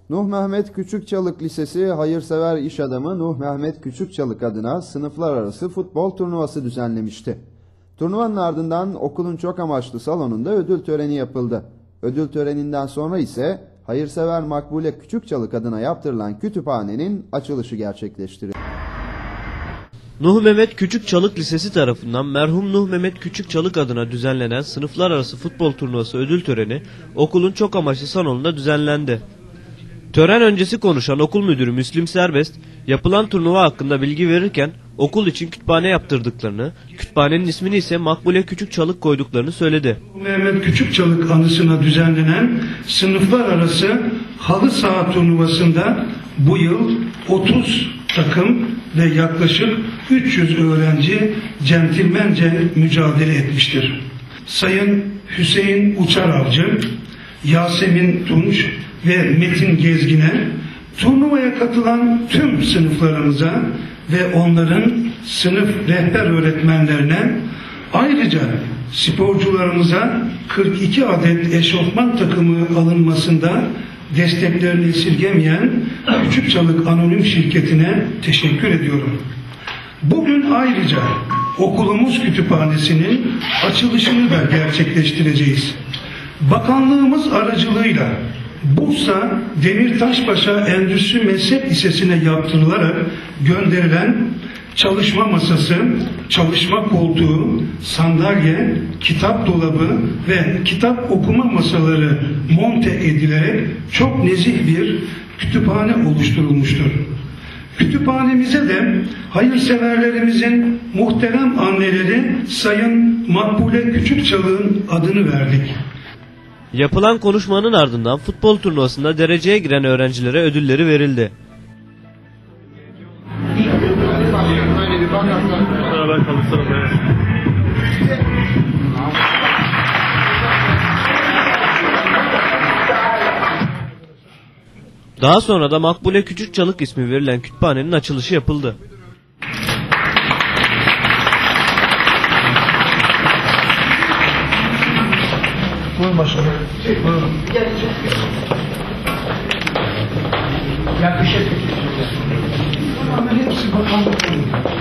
Nuh Mehmet Küçükçalık Lisesi hayırsever iş adamı Nuh Mehmet Küçükçalık adına sınıflar arası futbol turnuvası düzenlemişti. Turnuvanın ardından okulun çok amaçlı salonunda ödül töreni yapıldı. Ödül töreninden sonra ise hayırsever Makbule Küçükçalık adına yaptırılan kütüphanenin açılışı gerçekleştirildi. Nuh Mehmet Küçükçalık Lisesi tarafından merhum Nuh Mehmet Küçükçalık adına düzenlenen sınıflar arası futbol turnuvası ödül töreni okulun çok amaçlı salonunda düzenlendi. Tören öncesi konuşan okul müdürü Müslim Serbest, yapılan turnuva hakkında bilgi verirken okul için kütüphane yaptırdıklarını, kütüphanenin ismini ise Makbule Küçükçalık koyduklarını söyledi. Mehmet Küçükçalık anısına düzenlenen sınıflar arası halı saha turnuvasında bu yıl 30 takım ve yaklaşık 300 öğrenci centilmence mücadele etmiştir. Sayın Hüseyin Uçaravcı, Yasemin Tunç ve Metin Gezgin'e, turnuvaya katılan tüm sınıflarımıza ve onların sınıf rehber öğretmenlerine, ayrıca sporcularımıza 42 adet eşofman takımı alınmasında desteklerini esirgemeyen Küçükçalık Anonim Şirketi'ne teşekkür ediyorum. Bugün ayrıca okulumuz kütüphanesinin açılışını da gerçekleştireceğiz. Bakanlığımız aracılığıyla Bursa Demirtaşpaşa Endüstri Meslek Lisesi'ne yaptırılarak gönderilen çalışma masası, çalışma koltuğu, sandalye, kitap dolabı ve kitap okuma masaları monte edilerek çok nezih bir kütüphane oluşturulmuştur. Kütüphanemize de hayırseverlerimizin muhterem anneleri Sayın Makbule Küçükçalık'ın adını verdik. Yapılan konuşmanın ardından futbol turnuvasında dereceye giren öğrencilere ödülleri verildi. Daha sonra da Makbule Küçükçalık ismi verilen kütüphanenin açılışı yapıldı. Buyurun başkanım. Buyurun. Ya bir şey. Ama hepsi bakanlık.